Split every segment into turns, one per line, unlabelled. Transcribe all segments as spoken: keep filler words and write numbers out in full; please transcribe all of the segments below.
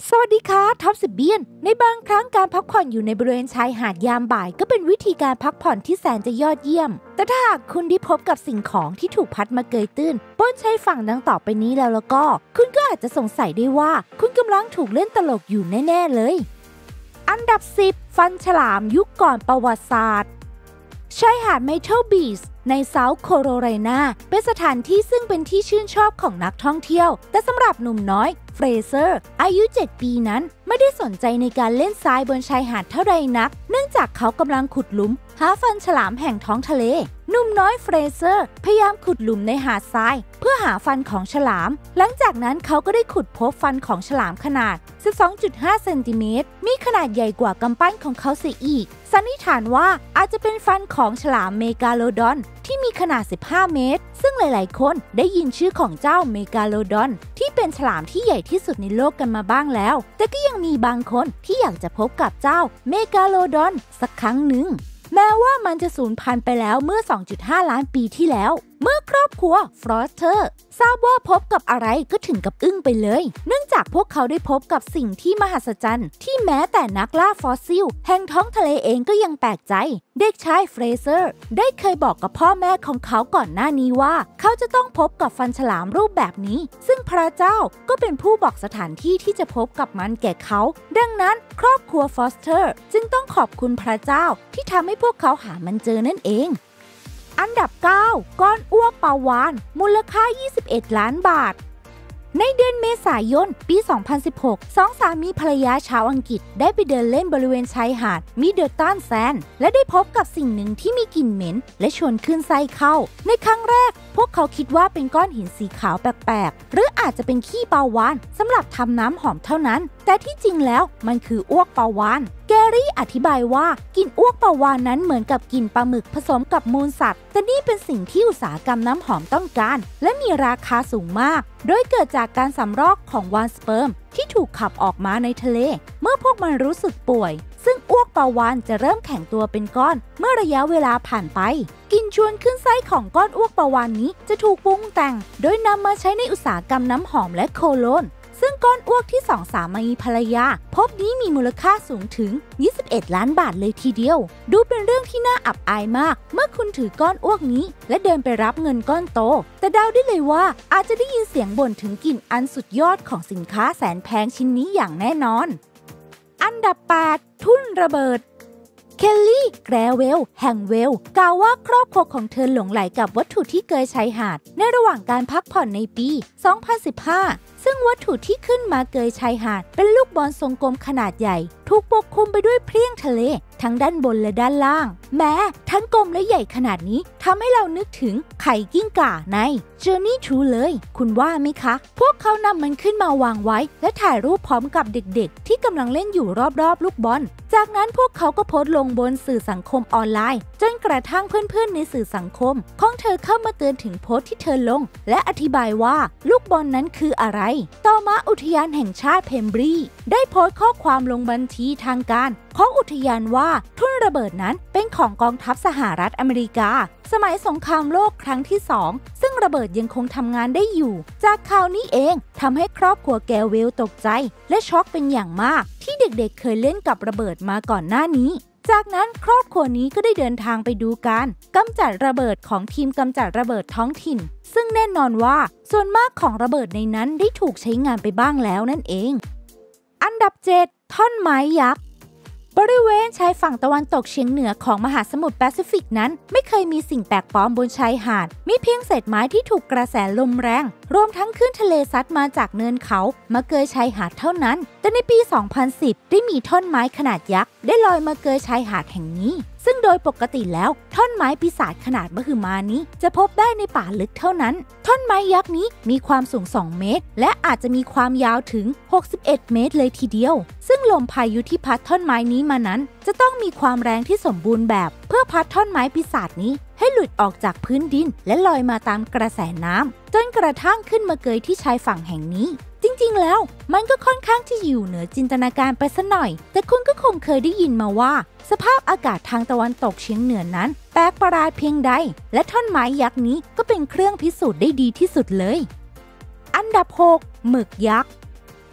สวัสดีค่ะท็อปสิบเบียนในบางครั้งการพักผ่อนอยู่ในบริเวณชายหาดยามบ่ายก็เป็นวิธีการพักผ่อนที่แสนจะยอดเยี่ยมแต่ถ้าหากคุณได้พบกับสิ่งของที่ถูกพัดมาเกยตื้นบนชายฝั่งดังต่อไปนี้แล้วแล้วก็คุณก็อาจจะสงสัยได้ว่าคุณกำลังถูกเล่นตลกอยู่แน่ๆเลยอันดับสิบฟันฉลามยุคก่อนประวัติศาสตร์ชายหาดไมเทิลบีชในเซาท์แคโรไลนาเป็นสถานที่ซึ่งเป็นที่ชื่นชอบของนักท่องเที่ยวแต่สำหรับหนุ่มน้อยเฟรเซอร์อายุเจ็ดปีนั้นไม่ได้สนใจในการเล่นทรายบนชายหาดเท่าใดนักเนื่องจากเขากำลังขุดหลุมหาฟันฉลามแห่งท้องทะเลหนุ่มน้อยเฟรเซอร์พยายามขุดหลุมในหาดทรายเพื่อหาฟันของฉลามหลังจากนั้นเขาก็ได้ขุดพบฟันของฉลามขนาด สิบสองจุดห้า เซนติเมตรมีขนาดใหญ่กว่ากำปั้นของเขาเสียอีกสันนิษฐานว่าอาจจะเป็นฟันของฉลามเมกาโลดอนที่มีขนาดสิบห้าเมตรซึ่งหลายๆคนได้ยินชื่อของเจ้าเมกาโลดอนที่เป็นฉลามที่ใหญ่ที่สุดในโลกกันมาบ้างแล้วแต่ก็ยังมีบางคนที่อยากจะพบกับเจ้าเมกาโลดอนสักครั้งหนึ่งแม้ว่ามันจะสูญพันธุ์ไปแล้วเมื่อ สองจุดห้า ล้านปีที่แล้วเมื่อครอบครัวฟรอสเตอร์ทราบว่าพบกับอะไรก็ถึงกับอึ้งไปเลยเนื่องจากพวกเขาได้พบกับสิ่งที่มหัศจรรย์ที่แม้แต่นักล่าฟอสซิลแห่งท้องทะเลเองก็ยังแปลกใจเด็กชายเฟรเซอร์ได้เคยบอกกับพ่อแม่ของเขาก่อนหน้านี้ว่าเขาจะต้องพบกับฟันฉลามรูปแบบนี้ซึ่งพระเจ้าก็เป็นผู้บอกสถานที่ที่จะพบกับมันแก่เขาดังนั้นครอบครัวฟอสเตอร์จึงต้องขอบคุณพระเจ้าที่ทำให้พวกเขาหามันเจอนั่นเองอันดับเก้าก้อนอ้วกปลาวาฬมูลค่ายี่สิบเอ็ดล้านบาทในเดือนเมษายนปี สองพันสิบหก สองสามีภรรยาชาวอังกฤษได้ไปเดินเล่นบริเวณชายหาดมิดเดิลตันแซนด์และได้พบกับสิ่งหนึ่งที่มีกลิ่นเหม็นและชวนขึ้นไส้เข้าในครั้งแรกพวกเขาคิดว่าเป็นก้อนหินสีขาวแปลกๆหรืออาจจะเป็นขี้ปลาวาฬสำหรับทำน้ำหอมเท่านั้นแต่ที่จริงแล้วมันคืออ้วกปลาวาฬแกรี่อธิบายว่ากลิ่นอ้วกปลาวาฬนั้นเหมือนกับกลิ่นปลาหมึกผสมกับมูลสัตว์แต่นี่เป็นสิ่งที่อุตสาหกรรมน้ำหอมต้องการและมีราคาสูงมากโดยเกิดจากการสำรอกของวาฬสเปิร์มที่ถูกขับออกมาในทะเลเมื่อพวกมันรู้สึกป่วยซึ่งอ้วกปลาวาฬจะเริ่มแข็งตัวเป็นก้อนเมื่อระยะเวลาผ่านไปกลิ่นชวนขึ้นไส้ของก้อนอ้วกปลาวาฬนี้จะถูกปรุงแต่งโดยนำมาใช้ในอุตสาหกรรมน้ำหอมและโคโลนซึ่งก้อนอ้วกที่สองสามีภรรยาพบนี้มีมูลค่าสูงถึงยี่สิบเอ็ดล้านบาทเลยทีเดียวดูเป็นเรื่องที่น่าอับอายมากเมื่อคุณถือก้อนอ้วกนี้และเดินไปรับเงินก้อนโตแต่เดาได้เลยว่าอาจจะได้ยินเสียงบ่นถึงกลิ่นอันสุดยอดของสินค้าแสนแพงชิ้นนี้อย่างแน่นอนอันดับแปดทุ่นระเบิดเคลลี่แกรเวลแห่งเวลกล่าวว่าครอบครัวของเธอหลงไหลกับวัตถุที่เกยชายหาดในระหว่างการพักผ่อนในปี สองพันสิบห้า ซึ่งวัตถุที่ขึ้นมาเกยชายหาดเป็นลูกบอลทรงกลมขนาดใหญ่ถูกปกคลุมไปด้วยเพลี้ยงทะเลทั้งด้านบนและด้านล่างแม้ทั้งกลมและใหญ่ขนาดนี้ทำให้เรานึกถึงไข่กิ้งก่าใน Journey to เลยคุณว่าไหมคะพวกเขานำมันขึ้นมาวางไว้และถ่ายรูปพร้อมกับเด็กๆที่กำลังเล่นอยู่รอบๆลูกบอลจากนั้นพวกเขาก็โพสต์ลงบนสื่อสังคมออนไลน์จนกระทั่งเพื่อนๆในสื่อสังคมของเธอเข้ามาเตือนถึงโพสต์ที่เธอลงและอธิบายว่าลูกบอลนั้นคืออะไรต่อมาอุทยานแห่งชาติเพมบรีได้โพสต์ข้อความลงบัญชีทางการของอุทยานว่าทุ่นระเบิดนั้นเป็นของกองทัพสหรัฐอเมริกาสมัยสงครามโลกครั้งที่สองซึ่งระเบิดยังคงทำงานได้อยู่จากข่าวนี้เองทำให้ครอบครัวแกเวลตกใจและช็อกเป็นอย่างมากที่เด็กๆเคยเล่นกับระเบิดมาก่อนหน้านี้จากนั้นครอบครัวนี้ก็ได้เดินทางไปดูการกำจัดระเบิดของทีมกำจัดระเบิดท้องถิ่นซึ่งแน่นอนว่าส่วนมากของระเบิดในนั้นได้ถูกใช้งานไปบ้างแล้วนั่นเองอันดับเจ็ดท่อนไม้ยักษ์บริเวณชายฝั่งตะวันตกเฉียงเหนือของมหาสมุทรแปซิฟิกนั้นไม่เคยมีสิ่งแปลกปลอมบนชายหาดมีเพียงเศษไม้ที่ถูกกระแสลมแรงรวมทั้งคลื่นทะเลซัดมาจากเนินเขามาเกยชายหาดเท่านั้นแต่ในปี สองพันสิบ ได้มีท่อนไม้ขนาดยักษ์ได้ลอยมาเกยชายหาดแห่งนี้ซึ่งโดยปกติแล้วท่อนไม้ปีศาจขนาดมหึมานี้จะพบได้ในป่าลึกเท่านั้นท่อนไม้ยักษ์นี้มีความสูงสองเมตรและอาจจะมีความยาวถึงหกสิบเอ็ดเมตรเลยทีเดียวซึ่งลมพายุที่พัดท่อนไม้นี้มานั้นจะต้องมีความแรงที่สมบูรณ์แบบเพื่อพัดท่อนไม้ปีศาจนี้ให้หลุดออกจากพื้นดินและลอยมาตามกระแสน้ำจนกระทั่งขึ้นมาเกยที่ชายฝั่งแห่งนี้จริงๆแล้วมันก็ค่อนข้างที่อยู่เหนือจินตนาการไปสักหน่อยแต่คุณก็คงเคยได้ยินมาว่าสภาพอากาศทางตะวันตกเฉียงเหนือนั้นแปลกประหลาดเพียงใดและท่อนไม้ยักษ์นี้ก็เป็นเครื่องพิสูจน์ได้ดีที่สุดเลยอันดับหกหมึกยักษ์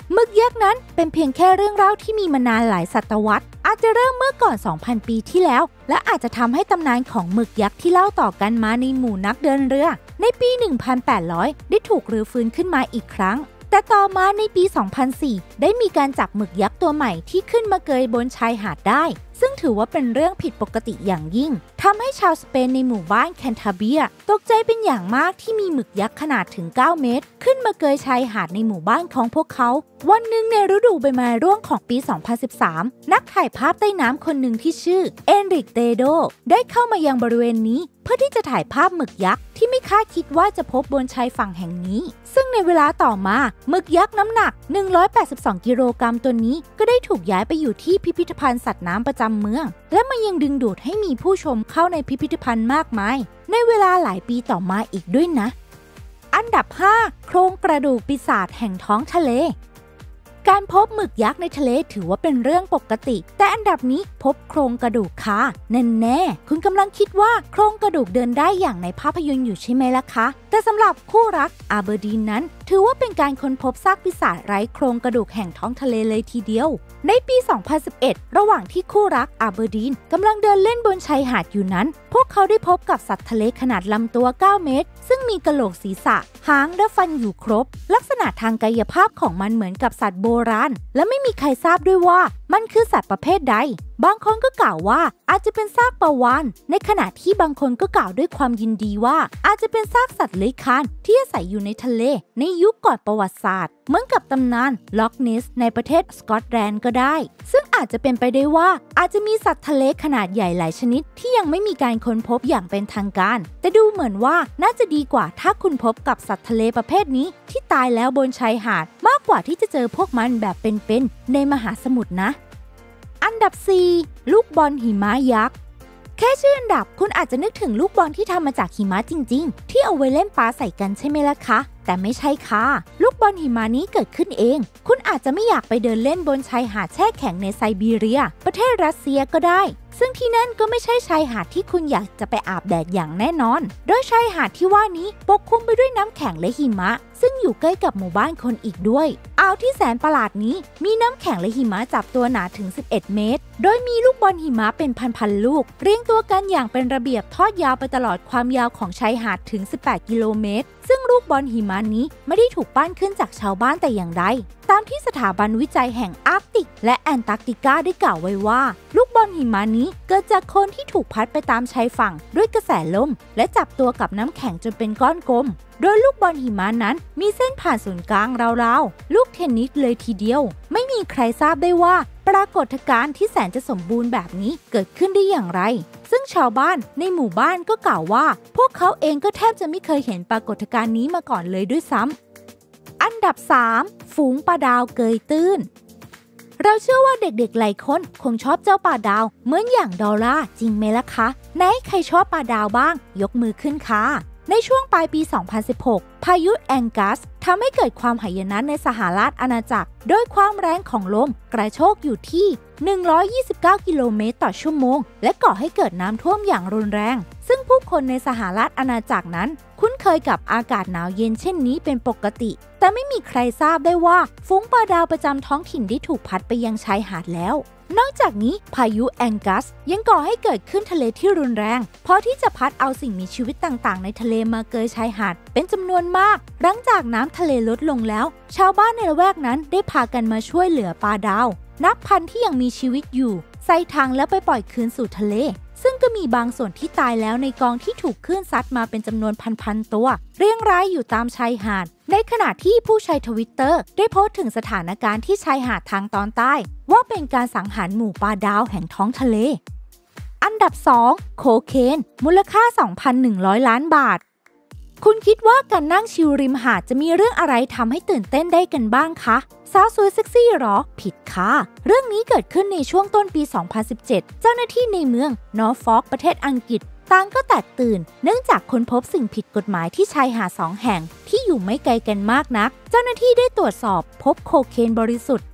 หมึกยักษ์นั้นเป็นเพียงแค่เรื่องเล่าที่มีมานานหลายศตวรรษอาจจะเริ่มเมื่อก่อน สองพัน ปีที่แล้วและอาจจะทำให้ตำนานของหมึกยักษ์ที่เล่าต่อกันมาในหมู่นักเดินเรือในปี หนึ่งพันแปดร้อย ได้ถูกรื้อฟื้นขึ้นมาอีกครั้งแต่ต่อมาในปี สองพันสี่ ได้มีการจับหมึกยักษ์ตัวใหม่ที่ขึ้นมาเกยบนชายหาดได้ซึ่งถือว่าเป็นเรื่องผิดปกติอย่างยิ่งทำให้ชาวสเปนในหมู่บ้านแคนทาเบียตกใจเป็นอย่างมากที่มีหมึกยักษ์ขนาดถึง เก้า เมตรขึ้นมาเกยชายหาดในหมู่บ้านของพวกเขาวันหนึ่งในฤดูใบไม้ร่วงของปี สองพันสิบสาม นักถ่ายภาพใต้น้ำคนหนึ่งที่ชื่อเอนริกเตโดได้เข้ามายังบริเวณนี้เพื่อที่จะถ่ายภาพหมึกยักษ์ที่ไม่คาดคิดว่าจะพบบนชายฝั่งแห่งนี้ซึ่งในเวลาต่อมาหมึกยักษ์น้ำหนักหนึ่งร้อยแปดสิบสองกิโลกรัมตัวนี้ก็ได้ถูกย้ายไปอยู่ที่พิพิธภัณฑ์สัตว์น้ำประจำเมืองและมันยังดึงดูดให้มีผู้ชมเข้าในพิพิธภัณฑ์มากมายในเวลาหลายปีต่อมาอีกด้วยนะอันดับห้าโครงกระดูกปีศาจแห่งท้องทะเลการพบหมึกยักษ์ในทะเลถือว่าเป็นเรื่องปกติแต่อันดับนี้พบโครงกระดูกค่ะแน่แน่คุณกำลังคิดว่าโครงกระดูกเดินได้อย่างในภาพยนตร์อยู่ใช่ไหมล่ะคะแต่สำหรับคู่รักอาเบอร์ดีนนั้นถือว่าเป็นการค้นพบซากปีศาจไร้โครงกระดูกแห่งท้องทะเลเลยทีเดียวในปี สองพันสิบเอ็ด ระหว่างที่คู่รักอาเบอร์ดีนกำลังเดินเล่นบนชายหาดอยู่นั้นพวกเขาได้พบกับสัตว์ทะเลขนาดลำตัว เก้า เมตรซึ่งมีกะโหลกศีรษะหางและฟันอยู่ครบลักษณะทางกายภาพของมันเหมือนกับสัตว์โบราณและไม่มีใครทราบด้วยว่ามันคือสัตว์ประเภทใดบางคนก็กล่าวว่าอาจจะเป็นซากปลาวาฬในขณะที่บางคนก็กล่าวด้วยความยินดีว่าอาจจะเป็นซากสัตว์เลื้อยคลานที่อาศัยอยู่ในทะเลในยุคก่อนประวัติศาสตร์เหมือนกับตำนานล็อกเนสในประเทศสกอตแลนด์ก็ได้ซึ่งอาจจะเป็นไปได้ว่าอาจจะมีสัตว์ทะเลขนาดใหญ่หลายชนิดที่ยังไม่มีการค้นพบอย่างเป็นทางการแต่ดูเหมือนว่าน่าจะดีกว่าถ้าคุณพบกับสัตว์ทะเลประเภทนี้ที่ตายแล้วบนชายหาดมากกว่าที่จะเจอพวกมันแบบเป็นๆในมหาสมุทรนะอันดับสี่ลูกบอลหิมะยักษ์แค่ชื่ออันดับคุณอาจจะนึกถึงลูกบอลที่ทำมาจากหิมะจริงๆที่เอาไว้เล่นปาใส่กันใช่ไหมล่ะคะแต่ไม่ใช่ค่ะลูกบอลหิมะนี้เกิดขึ้นเองคุณอาจจะไม่อยากไปเดินเล่นบนชายหาดแช่แข็งในไซบีเรียประเทศรัสเซียก็ได้ซึ่งที่นั่นก็ไม่ใช่ชายหาดที่คุณอยากจะไปอาบแดดอย่างแน่นอนโดยชายหาดที่ว่านี้ปกคลุมไปด้วยน้ำแข็งและหิมะซึ่งอยู่ใกล้กับหมู่บ้านคนอีกด้วยอ่าวที่แสนประหลาดนี้มีน้ำแข็งและหิมะจับตัวหนาถึงสิบเอ็ดเมตรโดยมีลูกบอลหิมะเป็นพันๆลูกเรียงตัวกันอย่างเป็นระเบียบทอดยาวไปตลอดความยาวของชายหาดถึงสิบแปดกิโลเมตรซึ่งลูกบอลหิมะนี้ไม่ได้ถูกปั้นขึ้นจากชาวบ้านแต่อย่างใดตามที่สถาบันวิจัยแห่งอาร์กติกและแอนตาร์กติกาได้กล่าวไว้ว่าลูกบอลหิมะนี้เกิดจากคนที่ถูกพัดไปตามชายฝั่งด้วยกระแสลมและจับตัวกับน้ำแข็งจนเป็นก้อนกลมโดยลูกบอลหิมะนั้นมีเส้นผ่านศูนย์กลางราวๆลูกเทนนิสเลยทีเดียวไม่มีใครทราบได้ว่าปรากฏการณ์ที่แสนจะสมบูรณ์แบบนี้เกิดขึ้นได้อย่างไรซึ่งชาวบ้านในหมู่บ้านก็กล่าวว่าพวกเขาเองก็แทบจะไม่เคยเห็นปรากฏการณ์นี้มาก่อนเลยด้วยซ้ำอันดับสามฝูงปลาดาวเกยตื้นเราเชื่อว่าเด็กๆหลายคนคงชอบเจ้าปลาดาวเหมือนอย่างดอลล่าจริงไหมล่ะคะไหนใครชอบปลาดาวบ้างยกมือขึ้นค่ะในช่วงปลายปี สองพันสิบหก พายุแองกัสทำให้เกิดความหายนะในสหราชอาณาจักรโดยความแรงของลมกระโชกอยู่ที่หนึ่งร้อยยี่สิบเก้ากิโลเมตรต่อชั่วโมงและก่อให้เกิดน้ำท่วมอย่างรุนแรงซึ่งผู้คนในสหราชอาณาจักรนั้นคุ้นเคยกับอากาศหนาวเย็นเช่นนี้เป็นปกติแต่ไม่มีใครทราบได้ว่าฝูงปลาดาวประจำท้องถิ่นได้ถูกพัดไปยังชายหาดแล้วนอกจากนี้พายุแองกัสยังก่อให้เกิดขึ้นทะเลที่รุนแรงพอที่จะพัดเอาสิ่งมีชีวิตต่างๆในทะเลมาเกยชายหาดเป็นจำนวนมากหลังจากน้ำทะเลลดลงแล้วชาวบ้านในละแวกนั้นได้พากันมาช่วยเหลือปลาดาวนับพันที่ยังมีชีวิตอยู่ใส่ถังแล้วไปปล่อยคืนสู่ทะเลซึ่งก็มีบางส่วนที่ตายแล้วในกองที่ถูกคลื่นซัดมาเป็นจำนวนพันๆตัวเรียงรายอยู่ตามชายหาดในขณะที่ผู้ใช้ทวิตเตอร์ได้โพสต์ถึงสถานการณ์ที่ชายหาดทางตอนใต้ว่าเป็นการสังหารหมู่ปลาดาวแห่งท้องทะเลอันดับสองโคเคนมูลค่า สองพันหนึ่งร้อย ล้านบาทคุณคิดว่าการนั่งชิลริมหาดจะมีเรื่องอะไรทำให้ตื่นเต้นได้กันบ้างคะสาวสวยเซ็กซี่หรอผิดค่ะเรื่องนี้เกิดขึ้นในช่วงต้นปี สองพันสิบเจ็ด เจ้าหน้าที่ในเมืองนอร์ฟอล์กประเทศอังกฤษต่างก็แตกตื่นเนื่องจากค้นพบสิ่งผิดกฎหมายที่ชายหาดสองแห่งที่อยู่ไม่ไกลกันมากนักเจ้าหน้าที่ได้ตรวจสอบพบโคเคนบริสุทธิ์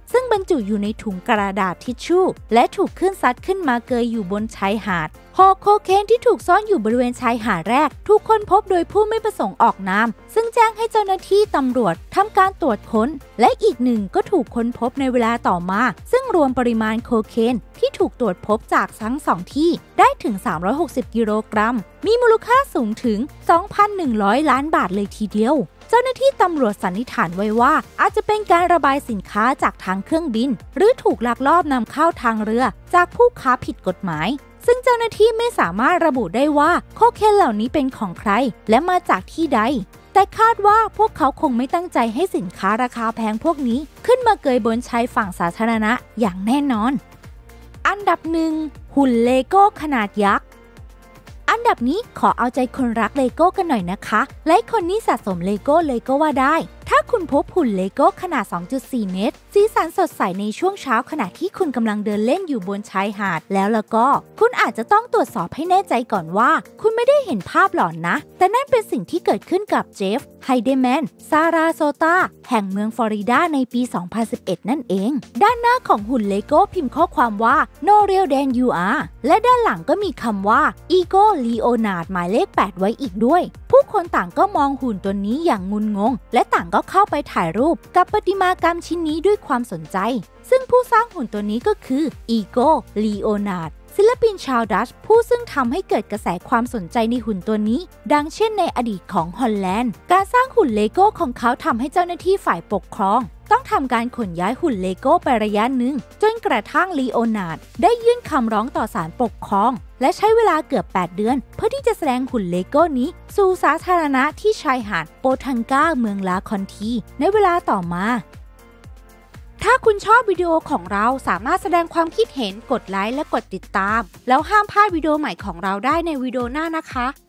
ซึ่งบรรจุอยู่ในถุงกระดาษทิชชู่และถูกขึ้นซัดขึ้นมาเกยอยู่บนชายหาดห่อโคเคนที่ถูกซ่อนอยู่บริเวณชายหาดแรกถูกค้นพบโดยผู้ไม่ประสงค์ออกนามซึ่งแจ้งให้เจ้าหน้าที่ตำรวจทำการตรวจค้นและอีกหนึ่งก็ถูกค้นพบในเวลาต่อมาซึ่งรวมปริมาณโคเคนที่ถูกตรวจพบจากทั้งสองที่ได้ถึงสามร้อยหกสิบกิโลกรัมมีมูลค่าสูงถึง สองพันหนึ่งร้อย ล้านบาทเลยทีเดียวเจ้าหน้าที่ตำรวจสันนิษฐานไว้ว่าอาจจะเป็นการระบายสินค้าจากทางเครื่องบินหรือถูกลักลอบนำเข้าทางเรือจากผู้ค้าผิดกฎหมายซึ่งเจ้าหน้าที่ไม่สามารถระบุได้ว่าโคเคนเหล่านี้เป็นของใครและมาจากที่ใดแต่คาดว่าพวกเขาคงไม่ตั้งใจให้สินค้าราคาแพงพวกนี้ขึ้นมาเกยบนชายฝั่งสาธารณะอย่างแน่นอนอันดับหนึ่งหุ่นเลโก้ขนาดยักษ์อันดับนี้ขอเอาใจคนรักเลโก้กันหน่อยนะคะและคนนี้สะสมเลโก้เลยก็ว่าได้ถ้าคุณพบหุ่นเลโก้ขนาด สองจุดสี่ เมตรสีสันสดใสในช่วงเช้าขณะที่คุณกำลังเดินเล่นอยู่บนชายหาดแล้วแล้วก็คุณอาจจะต้องตรวจสอบให้แน่ใจก่อนว่าคุณไม่ได้เห็นภาพหลอนนะแต่นั่นเป็นสิ่งที่เกิดขึ้นกับเจฟไฮเดแมนซาราโซตาแห่งเมืองฟลอริดาในปี สองพันสิบเอ็ด นั่นเองด้านหน้าของหุ่นเลโก้พิมพ์ข้อความว่า No real than you are และด้านหลังก็มีคำว่า Ego Leonard หมายเลขแปดไว้อีกด้วยผู้คนต่างก็มองหุ่นตัวนี้อย่างงุนงงและต่างก็เข้าไปถ่ายรูปกับประติมากรรมชิ้นนี้ด้วยความสนใจซึ่งผู้สร้างหุ่นตัวนี้ก็คือ Ego Leonard ศิลปินชาวดัตช์ผู้ซึ่งทำให้เกิดกระแสความสนใจในหุ่นตัวนี้ดังเช่นในอดีตของฮอลแลนด์การสร้างหุ่นเลโก้ของเขาทำให้เจ้าหน้าที่ฝ่ายปกครองต้องทำการขนย้ายหุ่นเลโก้ไประยะหนึ่งจนกระทั่งลีโอนาร์ดได้ยื่นคำร้องต่อศาลปกครองและใช้เวลาเกือบแปดเดือนเพื่อที่จะแสดงหุ่นเลโก้นี้สู่สาธารณะที่ชายหาดโปทังกาเมืองลาคอนทีในเวลาต่อมาถ้าคุณชอบวิดีโอของเราสามารถแสดงความคิดเห็นกดไลค์และกดติดตามแล้วห้ามพลาดวิดีโอใหม่ของเราได้ในวิดีโอหน้านะคะ